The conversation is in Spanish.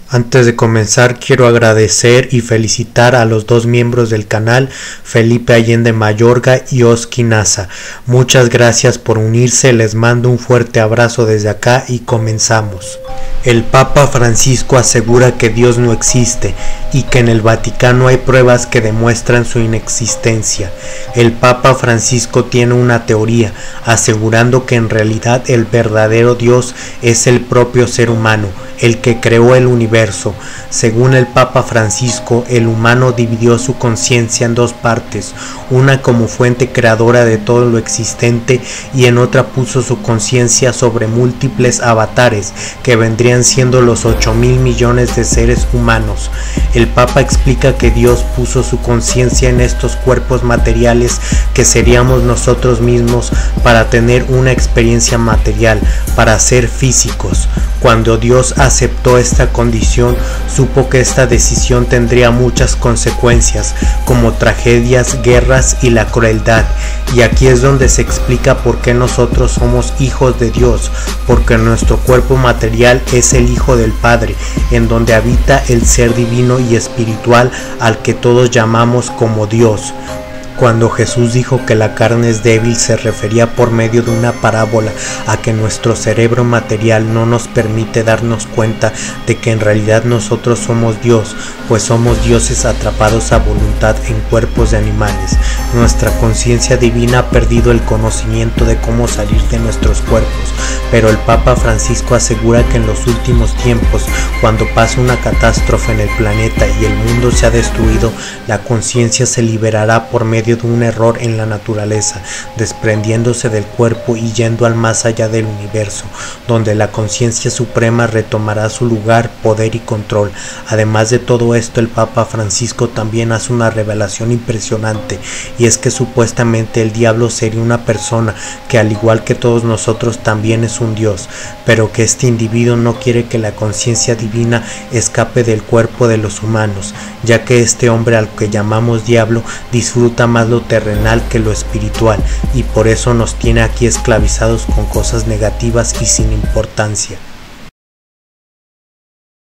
Antes de comenzar quiero agradecer y felicitar a los dos miembros del canal, Felipe Allende Mayorga y Oski Nasa. Muchas gracias por unirse, les mando un fuerte abrazo desde acá y comenzamos. El Papa Francisco asegura que Dios no existe y que en el Vaticano hay pruebas que demuestran su inexistencia. El Papa Francisco tiene una teoría, asegurando que en realidad el verdadero Dios es el propio ser humano, el que creó el universo. Según el Papa Francisco, el humano dividió su conciencia en dos partes, una como fuente creadora de todo lo existente y en otra puso su conciencia sobre múltiples avatares que vendrían siendo los 8.000 millones de seres humanos. El Papa explica que Dios puso su conciencia en estos cuerpos materiales que seríamos nosotros mismos para tener una experiencia material, para ser físicos. Cuando Dios aceptó esta condición, supo que esta decisión tendría muchas consecuencias, como tragedias, guerras y la crueldad. Y aquí es donde se explica por qué nosotros somos hijos de Dios, porque nuestro cuerpo material es el Hijo del Padre, en donde habita el ser divino y espiritual al que todos llamamos como Dios. Cuando Jesús dijo que la carne es débil, se refería por medio de una parábola a que nuestro cerebro material no nos permite darnos cuenta de que en realidad nosotros somos Dios, pues somos dioses atrapados a voluntad en cuerpos de animales. Nuestra conciencia divina ha perdido el conocimiento de cómo salir de nuestros cuerpos, pero el Papa Francisco asegura que en los últimos tiempos, cuando pasa una catástrofe en el planeta y el mundo se ha destruido, la conciencia se liberará por medio de un error en la naturaleza, desprendiéndose del cuerpo y yendo al más allá del universo, donde la conciencia suprema retomará su lugar, poder y control. Además de todo esto, el Papa Francisco también hace una revelación impresionante, y es que supuestamente el diablo sería una persona que, al igual que todos nosotros, también es un dios, pero que este individuo no quiere que la conciencia divina escape del cuerpo de los humanos, ya que este hombre, al que llamamos diablo, disfruta más lo terrenal que lo espiritual, y por eso nos tiene aquí esclavizados con cosas negativas y sin importancia.